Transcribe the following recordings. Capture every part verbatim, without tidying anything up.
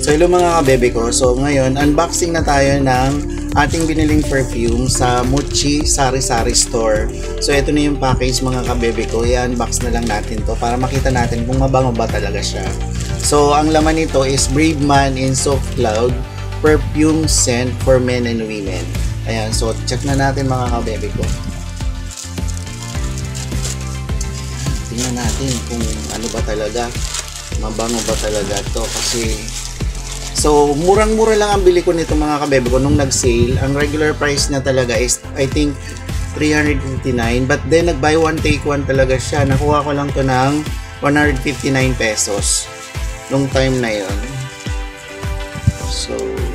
So hello mga kabebe ko. So ngayon, unboxing na tayo ng ating biniling perfume sa Muchi Sari Sari Store. So ito na yung package mga kabebe ko. I-unbox na lang natin to para makita natin kung mabango ba talaga siya. So ang laman nito is Brave Man in Soft Cloud Perfume Scent for Men and Women. Ayan, so check na natin mga kabebe ko. Tingnan natin kung ano ba talaga, mabango ba talaga to kasi so murang-mura lang ang bili ko nito mga kabebe ko nung nag-sale. Ang regular price na talaga is I think three hundred fifty-nine, but then nag-buy one take one talaga siya. Nakuha ko lang to ng one hundred fifty-nine pesos nung time na yon. So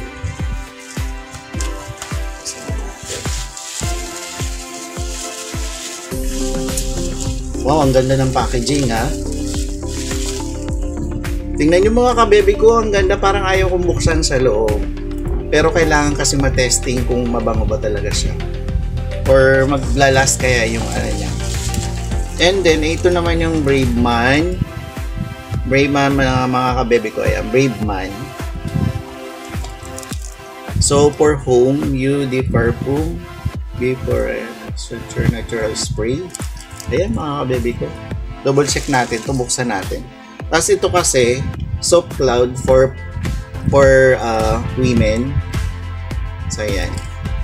wow, ang ganda ng packaging ha. Tingnan nyo mga kabebe ko, ang ganda, parang ayaw kong buksan sa loob. Pero kailangan kasi matesting kung mabango ba talaga siya. Or maglalast kaya yung ano niya. And then, ito naman yung Brave Man. Brave Man mga, mga kabebe ko, ayan, Brave Man. So, for home, you the perfume. Be for uh, suture natural spray. Ayan mga kabebe ko. Double check natin, ito buksan natin. Tapos ito kasi, Soft Cloud for for uh, women. So, ayan.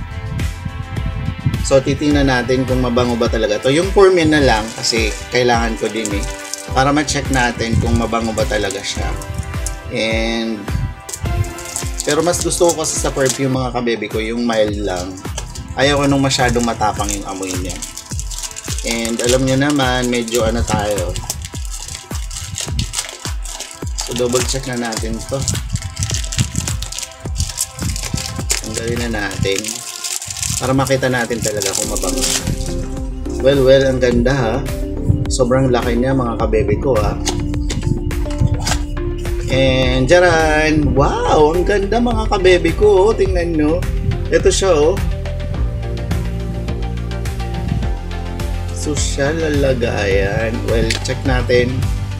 So, titingnan natin kung mabango ba talaga to. Yung for men na lang, kasi kailangan ko din eh. Para ma-check natin kung mabango ba talaga siya. And, pero mas gusto ko kasi sa perfume mga kabebe ko, yung mild lang. Ayaw ko nung masyadong matapang yung amoy niya. And, alam niyo naman, medyo ano tayo. So, double check na natin to. Tanggalin na natin. Para makita natin talaga kung mabango. Well, well, ang ganda ha. Sobrang laki niya mga kabebe ko ha. And, jaran! Wow! Ang ganda mga kabebe ko. Tingnan nyo. Ito siya oh. Social lalagayan. Well, check natin.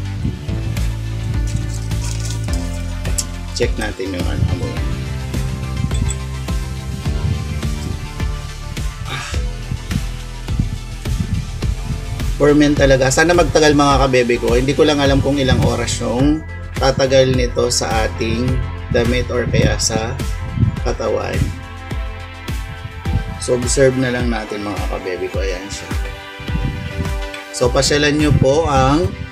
Check natin yung ano mo. For men talaga. Sana magtagal mga kabebe ko. Hindi ko lang alam kung ilang oras yung tatagal nito sa ating damit or kaya sa katawan. So observe na lang natin mga kabebe ko. Ayan siya. So pasyalan nyo po ang